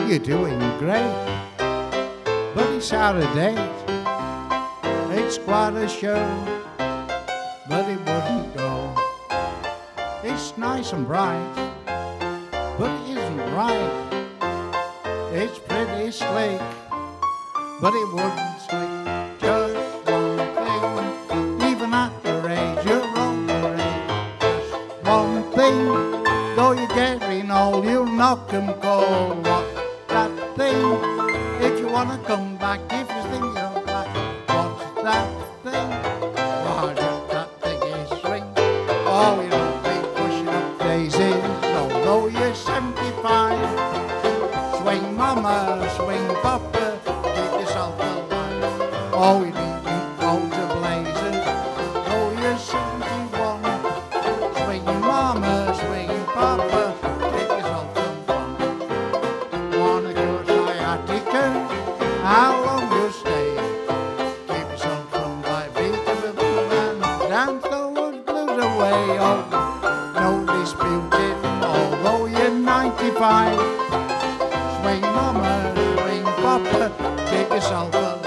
you're doing great, but it's out of date. It's quite a show, but it wouldn't go. It's nice and bright, but it isn't right. It's pretty slick, but it wouldn't slick. Just one thing, even at your age, you're older age. Just one thing, though you're getting old, you'll knock 'em cold. What's that thing? If you wanna come back, if you think you're back, what's that thing? Why, just that thing is swing. Oh, you don't be pushing up daisies, although you're 75. Swing mama, swing papa, keep yourself alive. Oh, you needn't go to blazes, though you're 71. Swing mama, swing papa, keep yourself some fun. Wanna go sciatica? How long you'll stay? Keep yourself from diabetes and dance those blues away. Oh, no disputing, although you're 95. Swing mama, swing papa, keep yourself alive.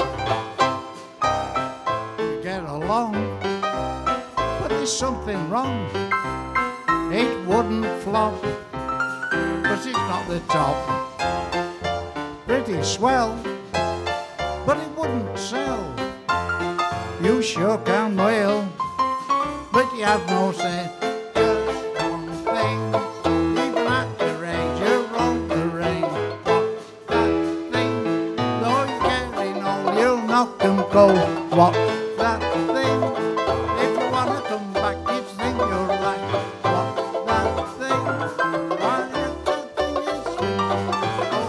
You get along, but there's something wrong. It wouldn't flop, 'cause it's not the top. Pretty swell, but it wouldn't sell. You sure can wail, but you have no sense. Just one thing, even at your age, you're older age. What's that thing? Though you're getting old, you'll knock 'em cold. What's that thing? If you wanna come back, you think you're right. What's that thing? Why, that thing is swing. Oh,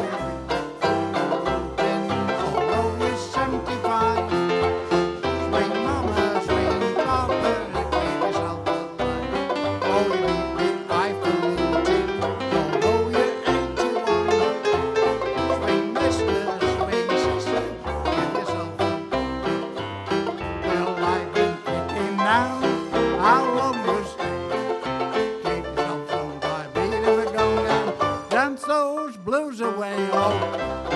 although you're 75. Swing mama, swing papa, keep yourself alive. Oh, you need the highfalutin, although you're 81. Swing mister, swing sister, give yourself alive. Well, I've been thinking now, how long you stay? Keep yourself from diabetes and go down, dance those blues away. Oh,